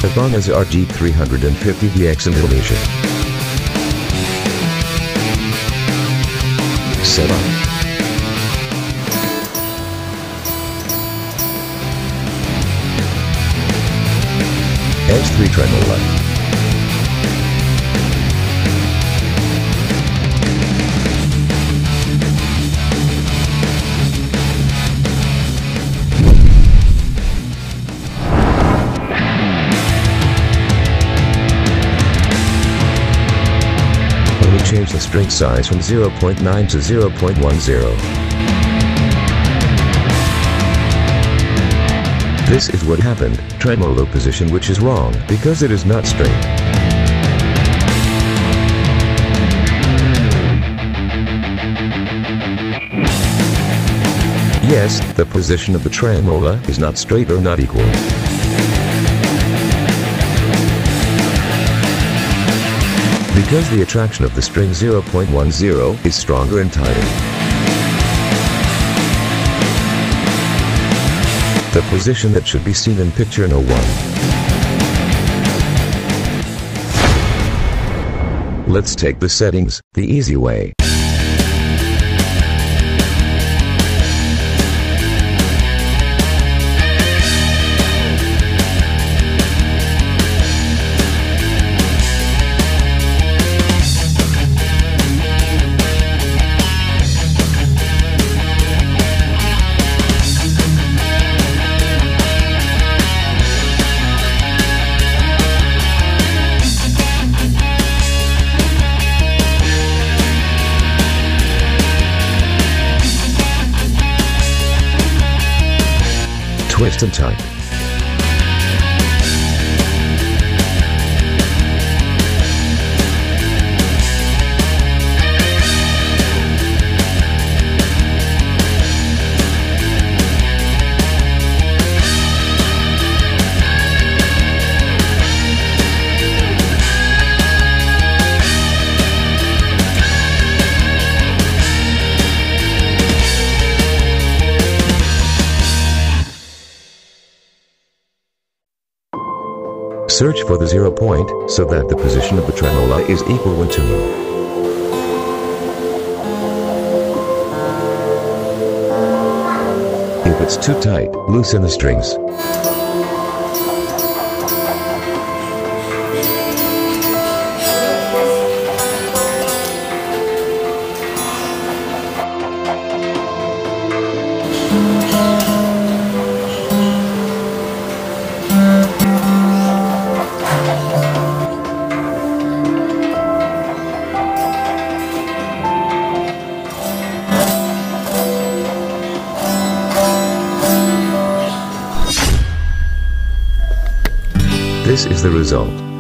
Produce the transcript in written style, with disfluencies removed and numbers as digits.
as long as RG350VX in Indonesia. Set up. Edge 3 tremolo. Change the string size from 0.9 to 0.10. This is what happened, tremolo position, which is wrong because it is not straight. Yes, the position of the tremolo is not straight or not equal. Because the attraction of the string 0.10 is stronger and tighter. The position that should be seen in picture No. 1. Let's take the settings the easy way. Twist and type. Search for the 0 point, so that the position of the tremolo is equal when tuned. If it's too tight, loosen the strings. This is the result.